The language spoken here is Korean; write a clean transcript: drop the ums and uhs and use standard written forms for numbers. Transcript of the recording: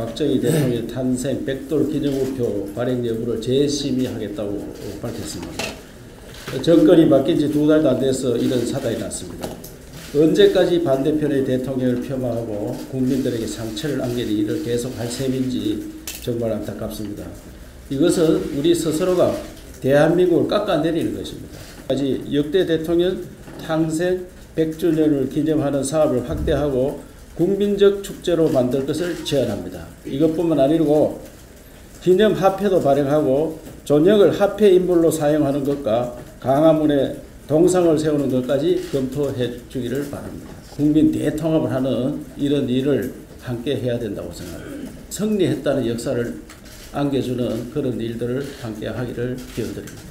박정희 대통령 탄생 100돌 기념우표 발행 여부를 재심의하겠다고 밝혔습니다. 정권이 바뀐 지 2달도 안 돼서 이런 사단이 났습니다. 언제까지 반대편의 대통령을 폄하하고 국민들에게 상처를 안기는 일을 계속 할 셈인지 정말 안타깝습니다. 이것은 우리 스스로가 대한민국을 깎아내리는 것입니다. 아직 역대 대통령 탄생 100주년을 기념하는 사업을 확대하고 국민적 축제로 만들 것을 제안합니다. 이것뿐만 아니고 기념 화폐도 발행하고 존역을 화폐 인물로 사용하는 것과 광화문에 동상을 세우는 것까지 검토해 주기를 바랍니다. 국민 대통합을 하는 이런 일을 함께 해야 된다고 생각합니다. 승리했다는 역사를 안겨주는 그런 일들을 함께 하기를 기원드립니다.